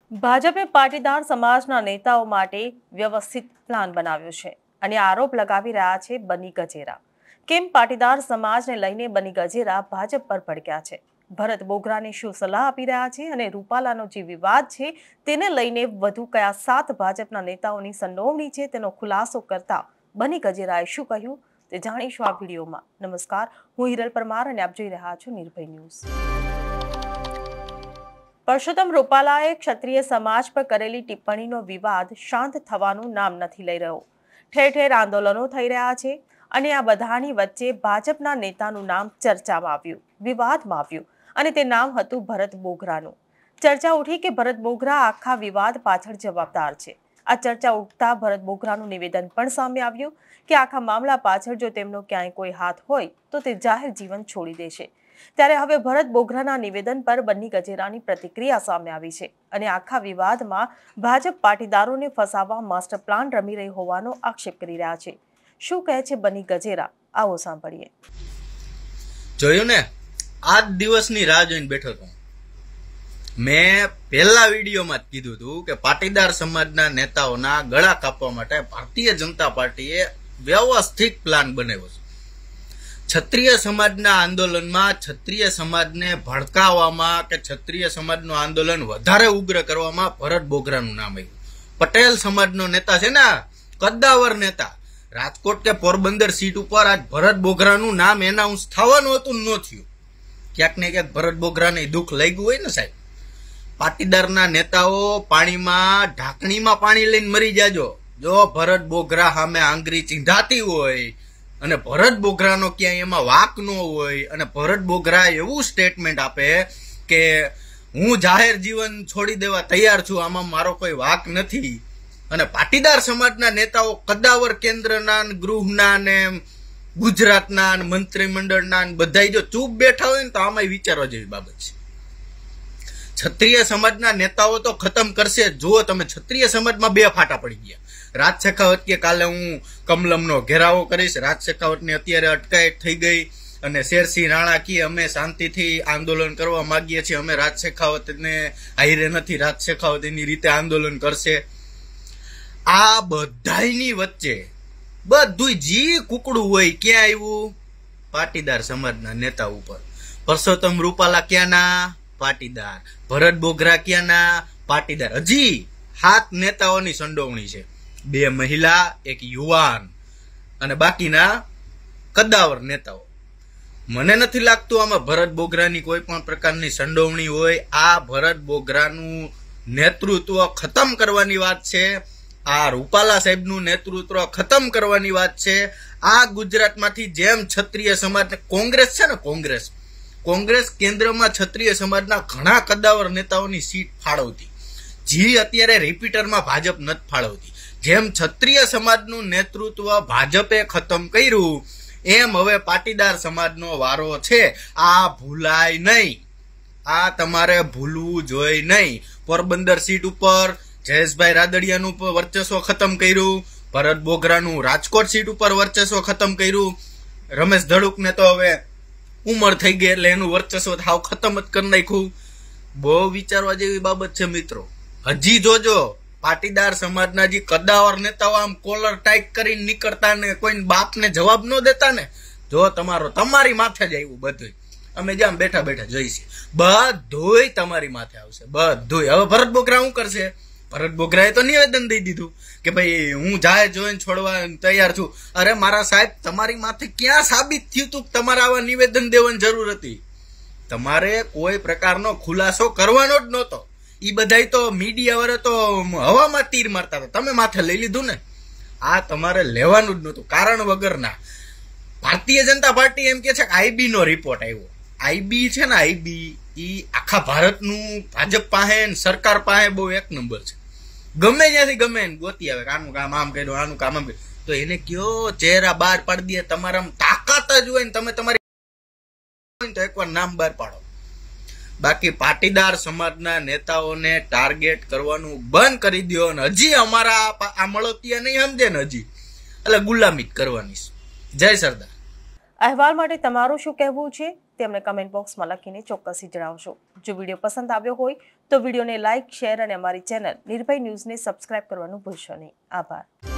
ભાજપે પાટીદાર સમાજના નેતાઓ માટે વ્યવસ્થિત પ્લાન બનાવ્યો છે અને આરોપ લગાવી રહ્યા છે બની ગજેરા. કેમ પાટીદાર સમાજને લઈને બની ગજેરા ભાજપ પર ભડક્યા છે? ભરત બોઘરાને શું સલાહ આપી રહ્યા છે અને રૂપાલાનો જે વિવાદ છે તેને લઈને વધુ કયા 7 ભાજપના નેતાઓની સંડોવણી છે તેનો ખુલાસો કરતા બની ગજેરાએ શું કહ્યું તે જાણીશું આ વિડીયોમાં. નમસ્કાર, હું હિરલ પરમાર અને આપ જોઈ રહ્યા છો નિર્ભય ન્યૂઝ. પરસોત્તમ રૂપાલાએ ક્ષત્રિય સમાજ પર કરેલી ટિપ્પણીનો વિવાદ શાંત થવાનું નામ નથી લઈ રહ્યો. ઠેર ઠેર આંદોલનો થઈ રહ્યા છે અને આ બધાની વચ્ચે ભાજપના નેતાનું નામ ચર્ચામાં આવ્યું, વિવાદમાં આવ્યું અને તે નામ હતું ભરત બોઘરાનું. ચર્ચા ઉઠી કે ભરત બોઘરા આખા વિવાદ પાછળ જવાબદાર છે. આ ચર્ચા ઉઠતા ભરત બોઘરાનું નિવેદન પણ સામે આવ્યું કે આખા મામલા પાછળ જો તેમનો ક્યાંય કોઈ હાથ હોય તો તે જાહેર જીવન છોડી દેશે. ત્યારે હવે ભરત બોઘરાના નિવેદન પર બની ગજેરાની પ્રતિક્રિયા સામે આવી છે અને આખા વિવાદમાં ભાજપ પાટીદારોને ફસાવવા માસ્ટર પ્લાન રમી રહી હોવાનો આક્ષેપ કરી રહ્યા છે. શું કહે છે બની ગજેરા, આવો સાંભળીએ. જોયું ને, આ દિવસની રાહ જોઈને બેઠો હતો. મેં પહેલા વિડીયોમાં જ કીધું હતું કે પાટીદાર સમાજના નેતાઓના ગળા કાપવા માટે ભારતીય જનતા પાર્ટીએ વ્યવસ્થિત પ્લાન બનાવ્યો છે. ક્ષત્રિય સમાજના આંદોલનમાં ક્ષત્રિય સમાજને ભડકાવવામાં કે ક્ષત્રિય સમાજનું આંદોલન વધારે ઉગ્ર કરવામાં ભરત બોઘરાનું નામ આવ્યું. પટેલ સમાજનો નેતા છે ને, કદ્દાવર નેતા, રાજકોટ કે પોરબંદર સીટ ઉપર આજ ભરત બોઘરાનું નામ એનાઉન્સ થવાનું હતું, ન થયું. ક્યાંક ને ક્યાંક ભરત બોઘરાને દુઃખ લાગ્યું હોય ને સાહેબ. પાટીદારના નેતાઓ પાણીમાં ઢાંકણીમાં પાણી લઈને મરી જાજો જો ભરત બોઘરા સામે આંગળી ચીંધાતી હોય અને ભરત બોઘરાનો ક્યાંય એમાં વાક ન હોય અને ભરત બોઘરા એવું સ્ટેટમેન્ટ આપે કે હું જાહેર જીવન છોડી દેવા તૈયાર છું, આમાં મારો કોઈ વાક નથી, અને પાટીદાર સમાજના નેતાઓ કદાવર કેન્દ્રના ગૃહના ને ગુજરાતના મંત્રીમંડળના બધા જો ચૂપ બેઠા હોય ને તો આમાં વિચારવા જેવી બાબત છે. ક્ષત્રિય સમાજના નેતાઓ તો ખતમ કરશે. જુઓ તમે, ક્ષત્રિય સમાજમાં 2 ફાટા પડી ગયા. રાજ શેખાવત કે કાલે હું કમલમનો ઘેરાવો કરીશ. રાજ શેખાવતની અત્યારે અટકાયત થઈ ગઈ અને શેરસિંહ રાણા કી અમે શાંતિથી આંદોલન કરવા માંગીએ છીએ, અમે રાજ શેખાવતને હાઈરે નથી, રાજ શેખાવત એની રીતે આંદોલન કરશે. આ બધાની વચ્ચે બધું જી કુકડું હોય ક્યાં આવ્યું? પાટીદાર સમાજના નેતા ઉપર. પરસોત્તમ રૂપાલા ક્યાંના? પાટીદાર. ભરત બોઘરા ક્યાંના? પાટીદાર. હજી 7 નેતાઓની સંડોવણી છે. 2 મહિલા, 1 યુવાન અને બાકીના કદાવર નેતાઓ. મને નથી લાગતું આમાં ભરત બોઘરાની કોઈ પણ પ્રકારની સંડોવણી હોય. આ ભરત બોઘરાનું નેતૃત્વ ખતમ કરવાની વાત છે. આ રૂપાલા સાહેબનું નેતૃત્વ ખતમ કરવાની વાત છે. આ ગુજરાતમાંથી જેમ ક્ષત્રિય સમાજ કોંગ્રેસ છે ને, કોંગ્રેસ કેન્દ્રમાં ક્ષત્રિય સમાજના ઘણા કદાવર નેતાઓની સીટ ફાળવતી, જે અત્યારે રિપીટરમાં ભાજપ નથી ફાળવતી. જેમ ક્ષત્રિય સમાજનું નેતૃત્વ ભાજપે ખતમ કર્યું એમ હવે પાટીદાર સમાજનો વારો છે. આ ભૂલાય નહીં, આ તમારે ભૂલવું જોઈએ નહીં. પોરબંદર સીટ ઉપર જયેશભાઈ રાદડિયાનું વર્ચસ્વ ખતમ કર્યું, ભરત બોઘરાનું રાજકોટ સીટ ઉપર વર્ચસ્વ ખતમ કર્યું. રમેશ ધડુકને તો હવે ઉંમર થઈ ગઈ એટલે એનું વર્ચસ્વ હાવ ખતમ જ કરી નાખ્યું. બહુ વિચારવા જેવી બાબત છે મિત્રો. હજી જોજો, પાટીદાર સમાજના જે કદાવર નેતાઓ આમ કોલર ટાઈટ કરીને નીકળતા ને કોઈ બાપને જવાબ ન દેતા ને, જો તમારી માથે જ આવ્યું બધું. અમે જ્યાં બેઠા બેઠા જોઈશે બધું તમારી માથે આવશે, બધું. હવે ભરત બોઘરા શું કરશે? ભરત બોઘરાએ તો નિવેદન દઈ દીધું કે ભાઈ હું જાહેર જોઈને છોડવા તૈયાર છું. અરે મારા સાહેબ, તમારી માથે ક્યાં સાબિત થયું તું તમારે આવા નિવેદન દેવાની જરૂર હતી? તમારે કોઈ પ્રકારનો ખુલાસો કરવાનો જ નહોતો. એ બધા તો મીડિયા વાળા તો હવામાં તીર મારતા હતા, તમે માથે લઈ લીધું ને. આ તમારે લેવાનું જ નહોતું કારણ વગરના. ભારતીય જનતા પાર્ટી એમ કે છે કે આઈબી નો રિપોર્ટ આવ્યો. આઈબી છે ને, આઈબી ઈ આખા ભારતનું ભાજપ પાસે સરકાર પાસે બહુ 1 નંબર છે. ગમે ત્યાંથી ગમે એને ગોતી આવે, આનું કામ આમ કર્યું, આનું કામ આમ કર્યું, તો એને કયો ચહેરા બહાર પાડી દે. તમારા તાકાત જ હોય ને તમે તમારી તો એકવાર નામ બહાર પાડો. બાકી પાટીદાર સમાજના નેતાઓને ટાર્ગેટ કરવાનું બંધ કરી દો. અને હજી અમારા આ મળોતિયા નહીં સમજે ને, હજી એટલે ગુલામી કરવાની. જય સરદાર. અહેવાલ માટે તમારું શું કહેવું છે તે અમને કમેન્ટ બોક્સમાં લખીને ચોક્કસથી જણાવશો. જો વિડીયો પસંદ આવ્યો હોય તો વિડીયોને લાઇક, શેર અને અમારી ચેનલ નિર્ભય ન્યૂઝને સબસ્ક્રાઇબ કરવાનું ભૂલશો નહીં. આભાર.